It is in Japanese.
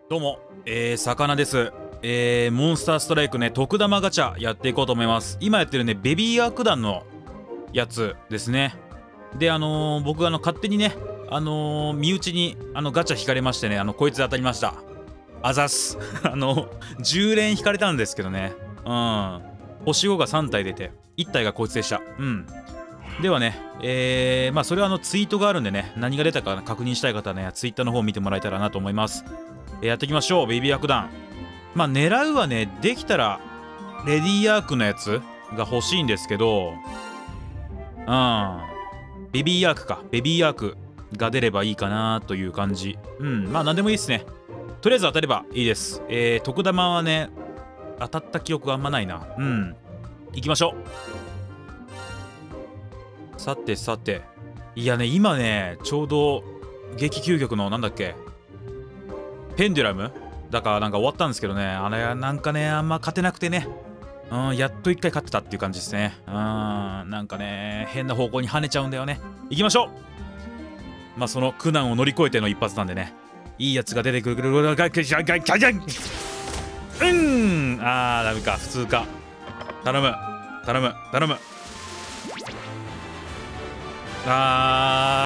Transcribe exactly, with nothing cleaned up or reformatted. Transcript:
どうも、えー、魚です。えー、モンスターストライクね、特玉ガチャやっていこうと思います。今やってるね、ベビーアーク団のやつですね。で、あのー、僕があの、勝手にね、あのー、身内にあのガチャ引かれましてね、あの、こいつ当たりました。あざっす。あの、じゅう連引かれたんですけどね。うん。星ごがさん体出て、いち体がこいつでした。うん。ではね、えー、まあそれはあのツイートがあるんでね、何が出たか確認したい方はね、ツイッターの方を見てもらえたらなと思います。えー、やっていきましょう、ベビーアーク団。まあ狙うはね、できたら、レディーアークのやつが欲しいんですけど、うん。ベビーアークか、ベビーアークが出ればいいかなという感じ。うん、まあ何でもいいですね。とりあえず当たればいいです。えー、特玉はね、当たった記憶があんまないな。うん。行きましょう。さてさて、いやね、今ね、ちょうど激究極のなんだっけ、ペンデュラムだからなんか終わったんですけどね、あれなんかね、あんま勝てなくてね、うん、やっと一回勝ってたっていう感じですね。うん、なんかね、変な方向に跳ねちゃうんだよね。行きましょう。まあその苦難を乗り越えての一発なんでね、いいやつが出てくる。うん、あー、ダメか、普通か。頼む、頼む、頼む。あー。